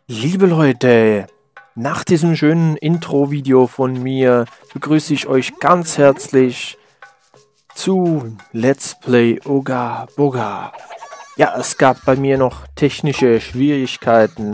Liebe Leute, nach diesem schönen Intro-Video von mir begrüße ich euch ganz herzlich zu Let's Play Oga Boga. Ja, es gab bei mir noch technische Schwierigkeiten,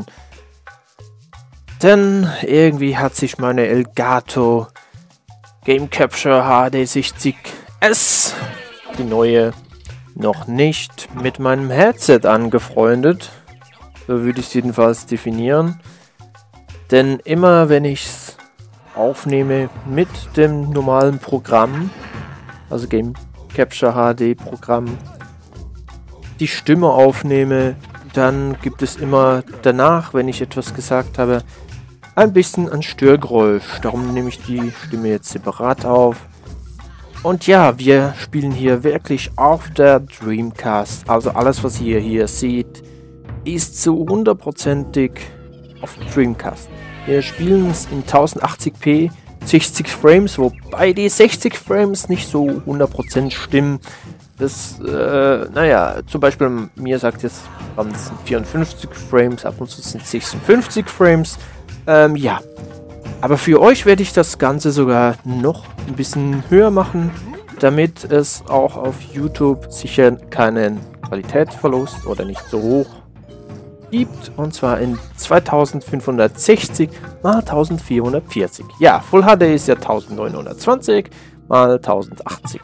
denn irgendwie hat sich meine Elgato Game Capture HD 60S, die neue, noch nicht mit meinem Headset angefreundet. So würde ich es jedenfalls definieren. Denn immer wenn ich es aufnehme mit dem normalen Programm, also Game Capture HD Programm, die Stimme aufnehme, dann gibt es immer danach, wenn ich etwas gesagt habe, ein bisschen ein Störgeräusch. Darum nehme ich die Stimme jetzt separat auf. Und ja, wir spielen hier wirklich auf der Dreamcast. Also alles, was ihr hier seht, ist zu 100%ig auf Dreamcast. Wir spielen es in 1080p 60 Frames, wobei die 60 Frames nicht so 100% stimmen. Das, naja, zum Beispiel mir sagt jetzt, das sind 54 Frames, ab und zu sind es 56 Frames. Ja, aber für euch werde ich das Ganze sogar noch ein bisschen höher machen, damit es auch auf YouTube sicher keinen Qualitätsverlust oder nicht so hoch gibt, und zwar in 2560 x 1440. Ja, Full HD ist ja 1920 x 1080.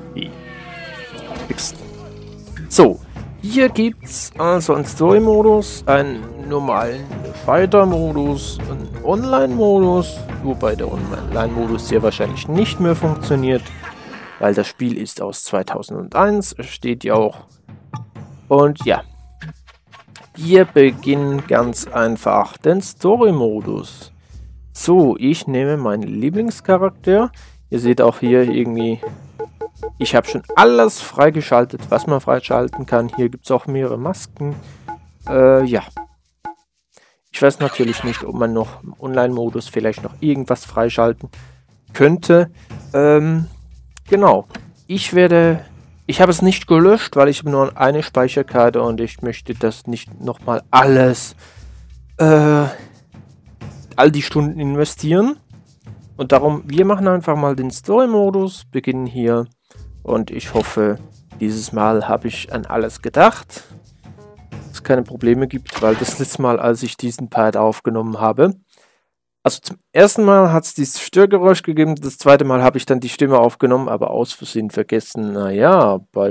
So, hier gibt es also einen Story-Modus, einen normalen Fighter-Modus, einen Online-Modus, wobei der Online-Modus sehr wahrscheinlich nicht mehr funktioniert, weil das Spiel ist aus 2001, steht ja auch. Und ja, wir beginnen ganz einfach den Story-Modus. So, ich nehme meinen Lieblingscharakter. Ihr seht auch hier irgendwie, ich habe schon alles freigeschaltet, was man freischalten kann. Hier gibt es auch mehrere Masken. Ja. Ich weiß natürlich nicht, ob man noch im Online-Modus vielleicht noch irgendwas freischalten könnte. Genau. Ich habe es nicht gelöscht, weil ich habe nur eine Speicherkarte und ich möchte das nicht nochmal alles, all die Stunden investieren. Und darum, wir machen einfach mal den Story-Modus, beginnen hier. Und ich hoffe, dieses Mal habe ich an alles gedacht, dass es keine Probleme gibt, weil das letzte Mal, als ich diesen Part aufgenommen habe, also zum ersten Mal hat es dieses Störgeräusch gegeben, das zweite Mal habe ich dann die Stimme aufgenommen, aber aus Versehen vergessen, naja, bei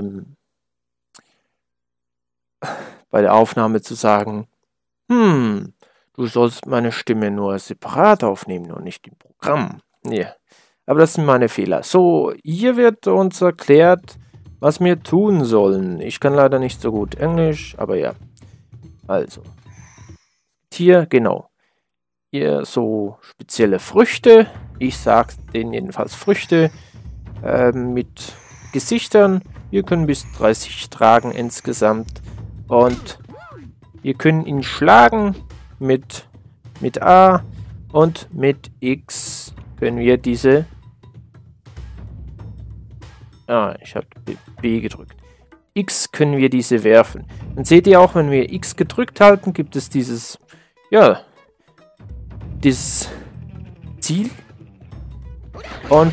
der Aufnahme zu sagen, du sollst meine Stimme nur separat aufnehmen und nicht im Programm. Ja, aber das sind meine Fehler. So, hier wird uns erklärt, was wir tun sollen. Ich kann leider nicht so gut Englisch, aber ja. Also, hier, genau. Hier so spezielle Früchte. Ich sage denen jedenfalls Früchte mit Gesichtern. Wir können bis 30 tragen insgesamt. Und wir können ihn schlagen mit A und mit X können wir diese... ich habe B gedrückt. X können wir diese werfen. Dann seht ihr auch, wenn wir X gedrückt halten, gibt es dieses, ja, dieses Ziel. Und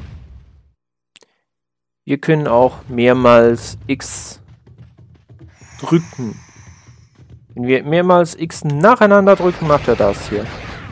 wir können auch mehrmals X drücken. Wenn wir mehrmals X nacheinander drücken, macht er das hier.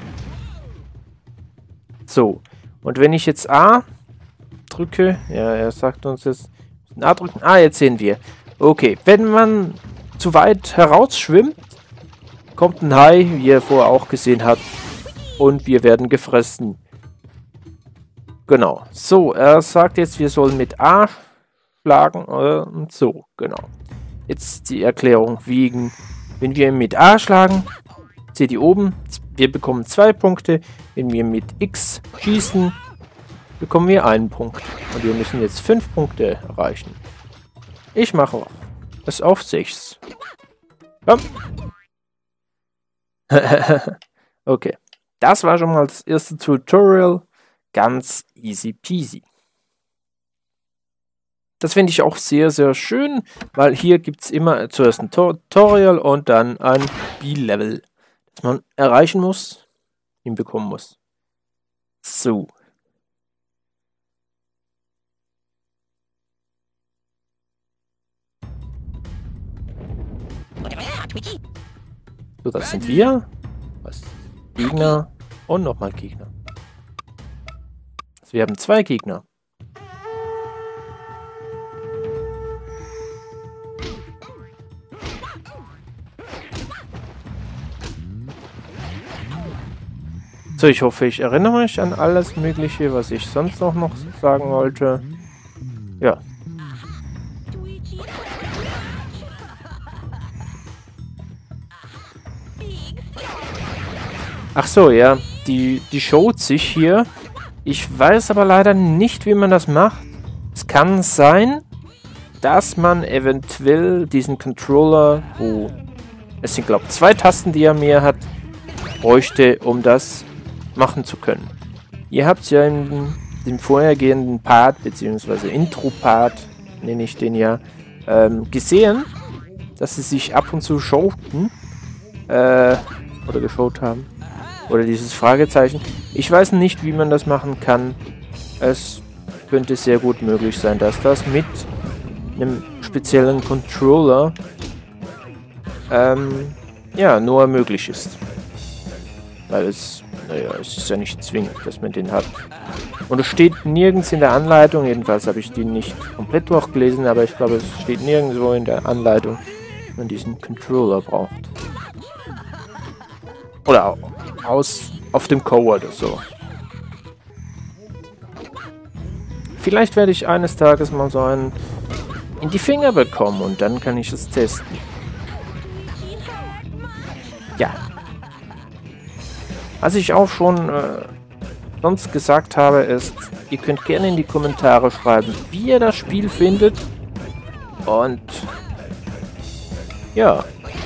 So. Und wenn ich jetzt A drücke, ja, er sagt uns jetzt A drücken. Jetzt sehen wir. Okay, wenn man zu weit herausschwimmt, kommt ein Hai, wie ihr vorher auch gesehen habt, und wir werden gefressen. Genau. So, er sagt jetzt, wir sollen mit A schlagen und so, genau. Jetzt die Erklärung wegen, wenn wir mit A schlagen, seht ihr oben, wir bekommen 2 Punkte. Wenn wir mit X schießen, bekommen wir 1 Punkt. Und wir müssen jetzt 5 Punkte erreichen. Ich mache es auf 6. Komm. Okay. Das war schon mal das erste Tutorial. Ganz easy peasy. Das finde ich auch sehr, sehr schön, weil hier gibt es immer zuerst ein Tutorial und dann ein Spiellevel. das man erreichen muss, hinbekommen muss. So. So, das sind wir. Was? Gegner und nochmal Gegner. Also wir haben 2 Gegner. So, ich hoffe, ich erinnere mich an alles Mögliche, was ich sonst noch sagen wollte. Ja. Ach so, ja. Die showt sich hier. Ich weiß aber leider nicht, wie man das macht. Es kann sein, dass man eventuell diesen Controller, wo es sind, glaube ich, 2 Tasten, die er mehr hat, bräuchte, um das machen zu können. Ihr habt ja in dem vorhergehenden Part, beziehungsweise Intro-Part, nenne ich den ja, gesehen, dass sie sich ab und zu showten, oder geschaut haben. Oder dieses Fragezeichen. Ich weiß nicht, wie man das machen kann. Es könnte sehr gut möglich sein, dass das mit einem speziellen Controller ja, nur möglich ist. Weil es, naja, es ist ja nicht zwingend, dass man den hat. Und es steht nirgends in der Anleitung, jedenfalls habe ich die nicht komplett durchgelesen, aber ich glaube, es steht nirgendwo in der Anleitung, dass man diesen Controller braucht. Oder auf dem Code oder so. Vielleicht werde ich eines Tages mal so einen in die Finger bekommen und dann kann ich es testen. Ja. Was ich auch schon sonst gesagt habe, ist, ihr könnt gerne in die Kommentare schreiben, wie ihr das Spiel findet. Und ja.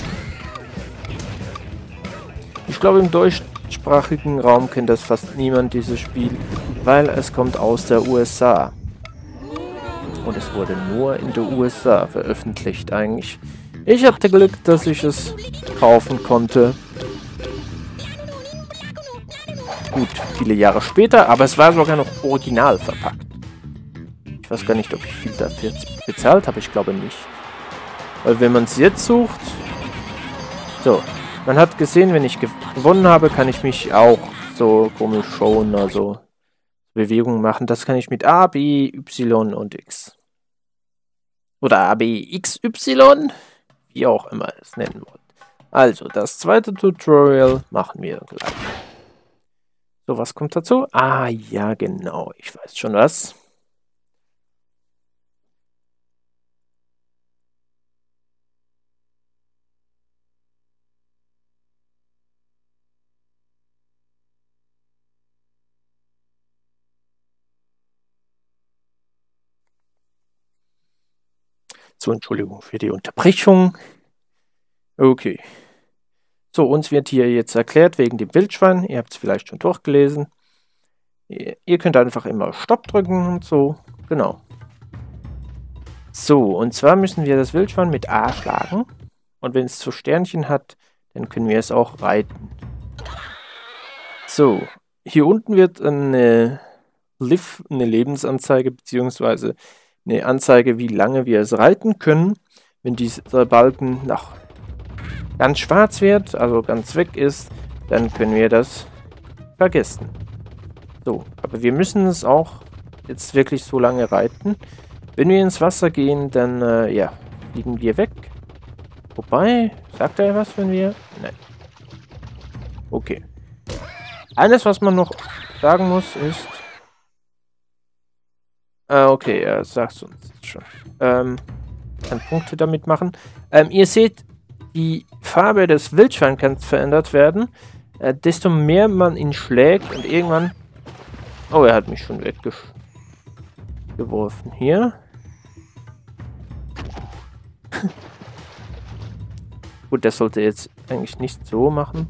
Ich glaube, im deutschsprachigen Raum kennt das fast niemand, dieses Spiel, weil es kommt aus der USA. Und es wurde nur in der USA veröffentlicht eigentlich. Ich hatte Glück, dass ich es kaufen konnte. Gut, viele Jahre später, aber es war sogar noch original verpackt. Ich weiß gar nicht, ob ich viel dafür bezahlt habe, ich glaube nicht. Weil wenn man es jetzt sucht... So, man hat gesehen, wenn ich gewonnen habe, kann ich mich auch so komisch showen, also Bewegungen machen. Das kann ich mit A, B, Y und X. Oder A, B, X, Y, wie auch immer es nennen wollt. Also, das zweite Tutorial machen wir gleich. So, was kommt dazu? Ah, ja, genau. Ich weiß schon was. So, Entschuldigung für die Unterbrechung. Okay. So, uns wird hier jetzt erklärt wegen dem Wildschwein. Ihr habt es vielleicht schon durchgelesen. Ihr könnt einfach immer Stopp drücken und so. Genau. So, und zwar müssen wir das Wildschwein mit A schlagen. Und wenn es so Sternchen hat, dann können wir es auch reiten. So, hier unten wird eine Lebensanzeige, beziehungsweise eine Anzeige, wie lange wir es reiten können. Wenn dieser Balken nach ganz schwarz wird, also ganz weg ist, dann können wir das vergessen. So, aber wir müssen es auch jetzt wirklich so lange reiten. Wenn wir ins Wasser gehen, dann, ja, fliegen wir weg. Wobei, sagt er was, wenn wir... Nein. Okay. Eines, was man noch sagen muss, ist... okay, er sagt es uns jetzt schon. Kann Punkte damit machen. Ihr seht, die Farbe des Wildschweins kann verändert werden. Desto mehr man ihn schlägt und irgendwann... Oh, er hat mich schon weggeworfen. Hier. Gut, das sollte jetzt eigentlich nicht so machen.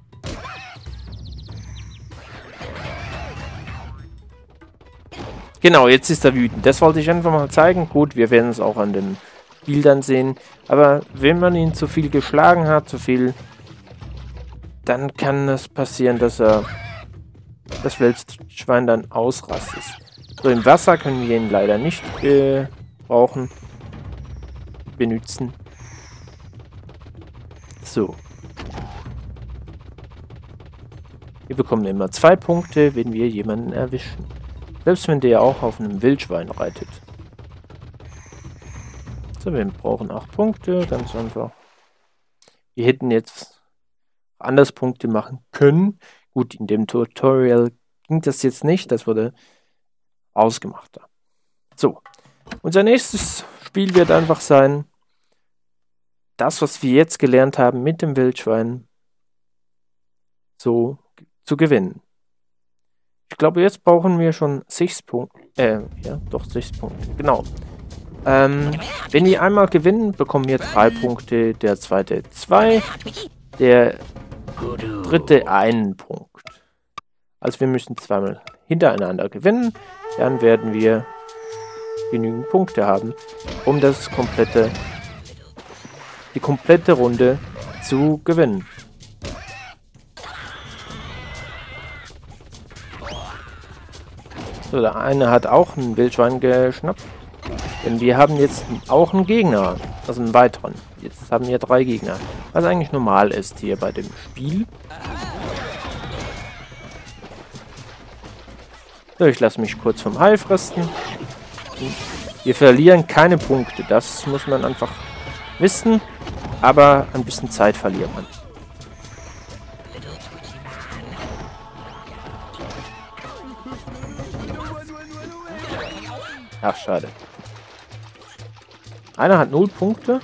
Genau, jetzt ist er wütend. Das wollte ich einfach mal zeigen. Gut, wir werden es auch an den Bildern sehen. Aber wenn man ihn zu viel geschlagen hat, zu viel dann kann es passieren, dass das Wildschwein dann ausrastet. So, im Wasser können wir ihn leider nicht benutzen. So. Wir bekommen immer 2 Punkte, wenn wir jemanden erwischen. Selbst wenn der auch auf einem Wildschwein reitet. So, wir brauchen 8 Punkte, ganz einfach. Wir hätten jetzt anders Punkte machen können. Gut, in dem Tutorial ging das jetzt nicht, das wurde ausgemacht. So, unser nächstes Spiel wird einfach sein, das, was wir jetzt gelernt haben mit dem Wildschwein, so zu gewinnen. Ich glaube, jetzt brauchen wir schon 6 Punkte. Ja, doch 6 Punkte. Genau. Wenn wir einmal gewinnen, bekommen wir 3 Punkte, der zweite 2, der dritte 1 Punkt. Also wir müssen zweimal hintereinander gewinnen, dann werden wir genügend Punkte haben, um die komplette Runde zu gewinnen. So, der eine hat auch ein Wildschwein geschnappt. Denn wir haben jetzt auch einen Gegner, also einen weiteren. Jetzt haben wir 3 Gegner, was eigentlich normal ist hier bei dem Spiel. So, ich lasse mich kurz vom Hai fressen. Wir verlieren keine Punkte, das muss man einfach wissen, aber ein bisschen Zeit verliert man. Ach, schade. Einer hat 0 Punkte.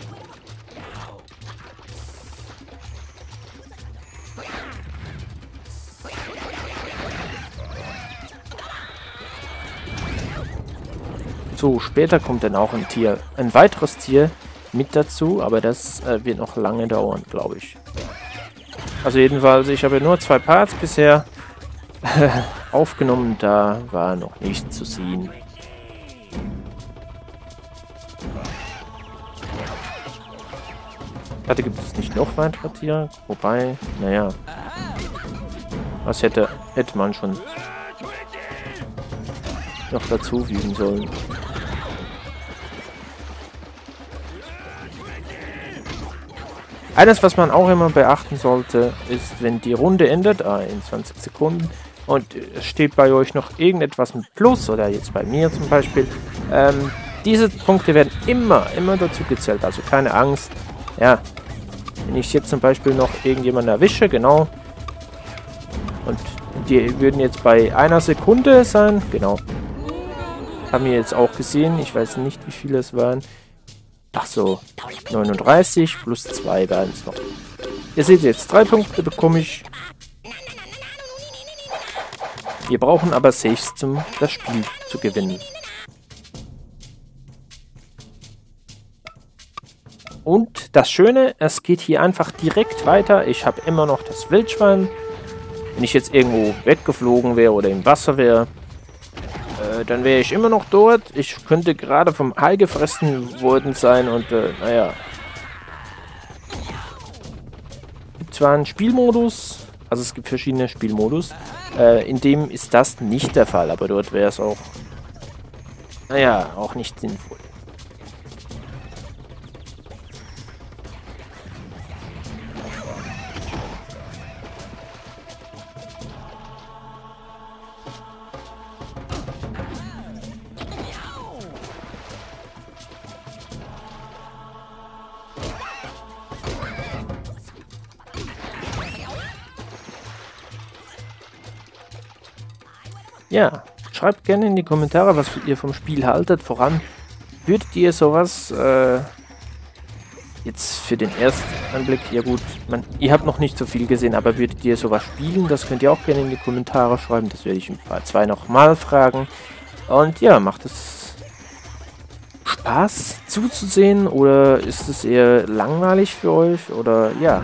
So, später kommt dann auch ein weiteres Tier mit dazu, aber das wird noch lange dauern, glaube ich. Also jedenfalls, ich habe nur 2 Parts bisher aufgenommen, da war noch nichts zu sehen. Warte, gibt es nicht noch weitere Tiere? Wobei, naja. Was hätte man schon noch dazu fügen sollen. Eines, was man auch immer beachten sollte, ist, wenn die Runde endet, in 20 Sekunden, und es steht bei euch noch irgendetwas mit Plus, oder jetzt bei mir zum Beispiel, diese Punkte werden immer dazu gezählt, also keine Angst. Ja, wenn ich jetzt zum Beispiel noch irgendjemanden erwische, genau, und die würden jetzt bei 1 Sekunde sein, genau, haben wir jetzt auch gesehen, ich weiß nicht, wie viele es waren. Ach so, 39 plus 2 waren es noch. Ihr seht jetzt, 3 Punkte bekomme ich. Wir brauchen aber 6, um das Spiel zu gewinnen. Und das Schöne, es geht hier einfach direkt weiter. Ich habe immer noch das Wildschwein. Wenn ich jetzt irgendwo weggeflogen wäre oder im Wasser wäre, dann wäre ich immer noch dort. Ich könnte gerade vom Hai gefressen worden sein und naja. Es gibt zwar einen Spielmodus, also es gibt verschiedene Spielmodus, in dem ist das nicht der Fall, aber dort wäre es auch, naja, auch nicht sinnvoll. Ja, schreibt gerne in die Kommentare, was ihr vom Spiel haltet. Voran, würdet ihr sowas jetzt für den ersten Anblick, ja gut, ihr habt noch nicht so viel gesehen, aber würdet ihr sowas spielen? Das könnt ihr auch gerne in die Kommentare schreiben. Das werde ich in Part 2 nochmal fragen. Und ja, macht es Spaß zuzusehen oder ist es eher langweilig für euch? Oder ja.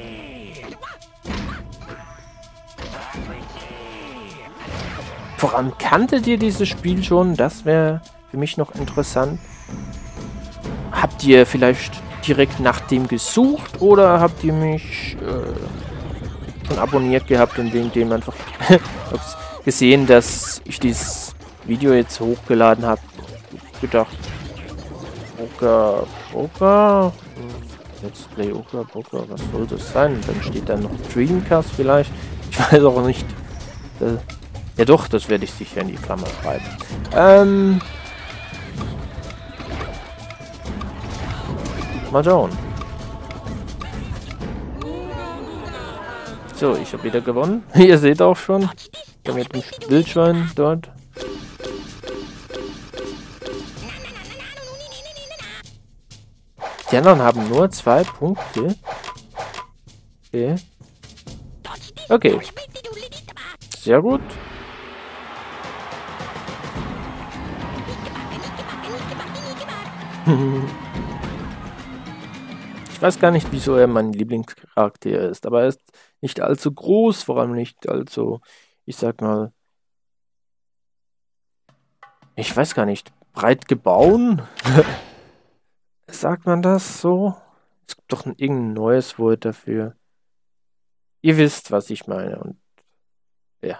Voran, kanntet ihr dieses Spiel schon? Das wäre für mich noch interessant. Habt ihr vielleicht direkt nach dem gesucht oder habt ihr mich schon abonniert gehabt und wegen dem einfach gesehen, dass ich dieses Video jetzt hochgeladen habe. Gedacht, Oka, Let's Play Oka, was soll das sein? Dann steht da noch Dreamcast vielleicht. Ich weiß auch nicht. Ja doch, das werde ich sicher in die Klammer schreiben. Mal schauen. So, ich habe wieder gewonnen. Ihr seht auch schon. Mit dem Wildschwein dort. Die anderen haben nur 2 Punkte. Okay. Okay. Sehr gut. Ich weiß gar nicht, wieso er mein Lieblingscharakter ist, aber er ist nicht allzu groß, vor allem nicht allzu, ich sag mal, ich weiß gar nicht, breit gebaut? Sagt man das so? Es gibt doch irgendein neues Wort dafür. Ihr wisst, was ich meine. Und ja.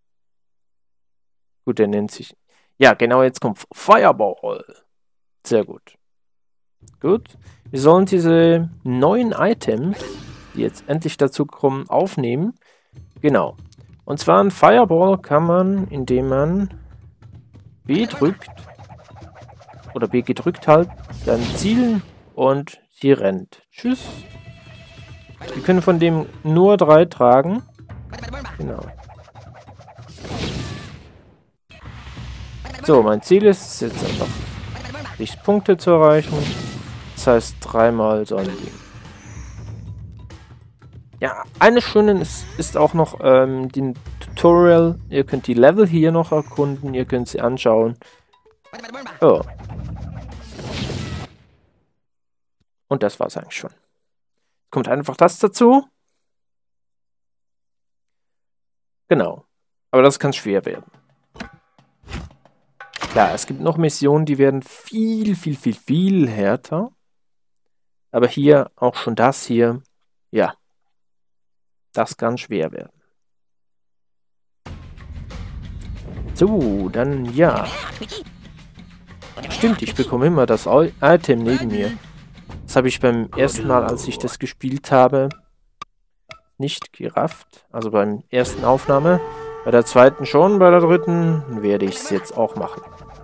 Gut, der nennt sich... Ja, genau, jetzt kommt Fireball. Sehr gut. Gut. Wir sollen diese neuen Items, die jetzt endlich dazu kommen, aufnehmen. Genau. Und zwar ein Fireball kann man, indem man B drückt, oder B gedrückt halt, dann zielen und sie rennt. Tschüss. Wir können von dem nur 3 tragen. Genau. So, mein Ziel ist jetzt einfach, Lichtpunkte zu erreichen. Das heißt 3-mal so ein Ding. Ja, eines Schönen ist auch noch den Tutorial. Ihr könnt die Level hier noch erkunden. Ihr könnt sie anschauen. Oh. Und das war's eigentlich schon. Kommt einfach das dazu. Genau. Aber das kann schwer werden. Klar, es gibt noch Missionen, die werden viel härter. Aber hier, auch schon das hier, ja. Das kann schwer werden. So, dann ja. Stimmt, ich bekomme immer das Item neben mir. Das habe ich beim ersten Mal, als ich das gespielt habe, nicht gerafft. Also beim ersten Aufnahme. Bei der zweiten schon, bei der dritten werde ich es jetzt auch machen.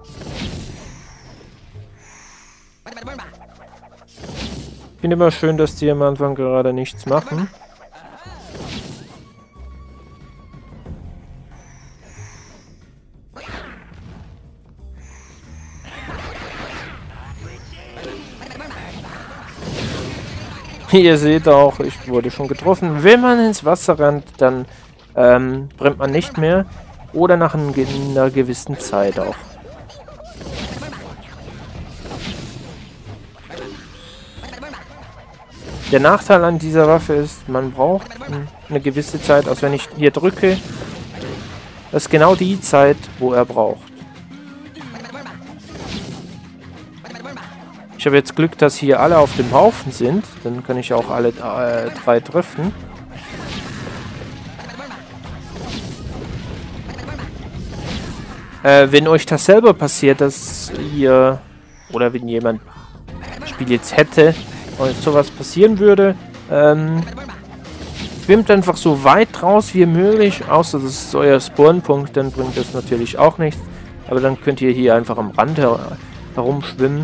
Ich finde immer schön, dass die am Anfang gerade nichts machen. Ihr seht auch, ich wurde schon getroffen. Wenn man ins Wasser rennt, dann brennt man nicht mehr. Oder nach einer gewissen Zeit auch. Der Nachteil an dieser Waffe ist, man braucht eine gewisse Zeit. Also wenn ich hier drücke, das ist genau die Zeit, wo er braucht. Ich habe jetzt Glück, dass hier alle auf dem Haufen sind. Dann kann ich auch alle 3 treffen. Wenn euch das selber passiert, dass ihr, oder wenn jemand das Spiel jetzt hätte und sowas passieren würde, schwimmt einfach so weit raus wie möglich, außer das ist euer Spawnpunkt, dann bringt das natürlich auch nichts. Aber dann könnt ihr hier einfach am Rand herumschwimmen.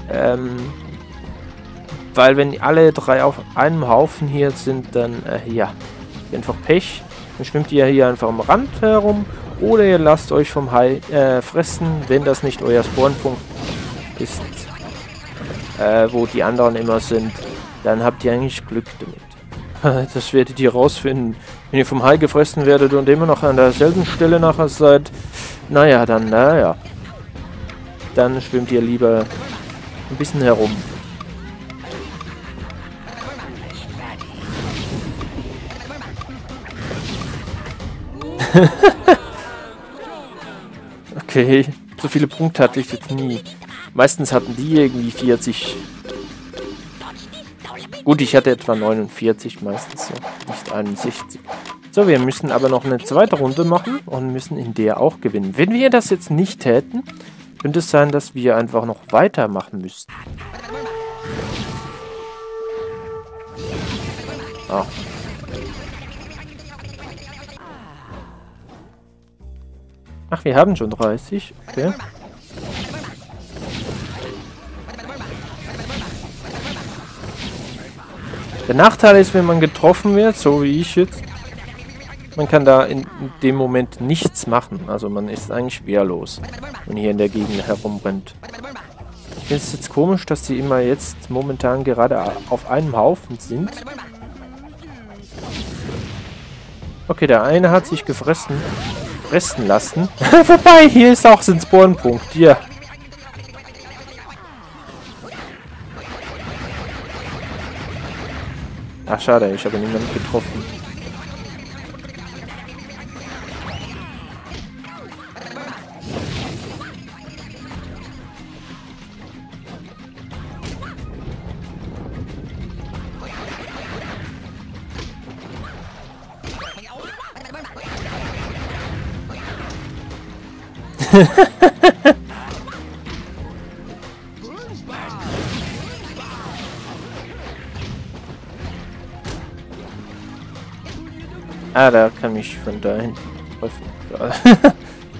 Weil wenn alle 3 auf einem Haufen hier sind, dann, ja, einfach Pech. Dann schwimmt ihr hier einfach am Rand herum. Oder ihr lasst euch vom Hai fressen, wenn das nicht euer Spawnpunkt ist, wo die anderen immer sind. Dann habt ihr eigentlich Glück damit. Das werdet ihr rausfinden. Wenn ihr vom Hai gefressen werdet und immer noch an derselben Stelle nachher seid, naja, dann, naja. Dann schwimmt ihr lieber ein bisschen herum. Okay, so viele Punkte hatte ich jetzt nie. Meistens hatten die irgendwie 40. Gut, ich hatte etwa 49 meistens so, nicht 61. So, wir müssen aber noch eine zweite Runde machen und müssen in der auch gewinnen. Wenn wir das jetzt nicht täten, könnte es sein, dass wir einfach noch weitermachen müssten. Ah. Ach, wir haben schon 30. Okay. Der Nachteil ist, wenn man getroffen wird, so wie ich jetzt, man kann da in dem Moment nichts machen. Also man ist eigentlich wehrlos, wenn hier in der Gegend herumrennt. Ich finde es jetzt komisch, dass die immer jetzt momentan gerade auf einem Haufen sind. Okay, der eine hat sich fressen lassen. Wobei, hier ist auch ein Spawnpunkt. Hier. Ach, schade, ich habe niemanden getroffen. Ah, da kann ich von da hinten treffen.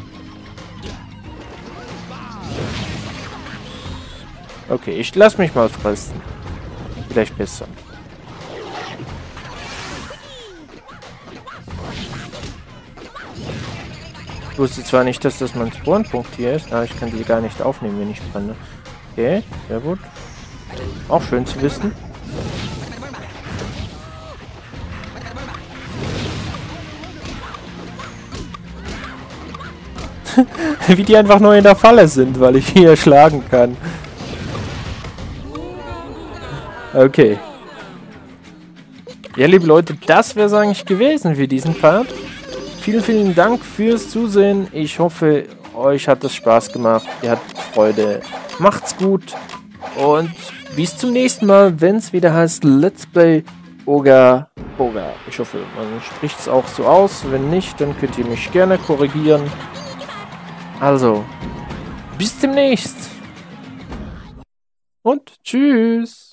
Okay, ich lass mich mal fressen. Vielleicht besser. Ich wusste zwar nicht, dass das mein Spawnpunkt hier ist, aber ich kann die gar nicht aufnehmen, wenn ich brenne. Okay, sehr gut. Auch schön zu wissen. Wie die einfach nur in der Falle sind, weil ich hier schlagen kann. Okay. Ja, liebe Leute, das wäre es eigentlich gewesen für diesen Part. Vielen, vielen Dank fürs Zusehen. Ich hoffe, euch hat es Spaß gemacht. Ihr habt Freude. Macht's gut. Und bis zum nächsten Mal, wenn es wieder heißt Let's Play Oga Boga. Ich hoffe, man spricht es auch so aus. Wenn nicht, dann könnt ihr mich gerne korrigieren. Also, bis demnächst. Und tschüss.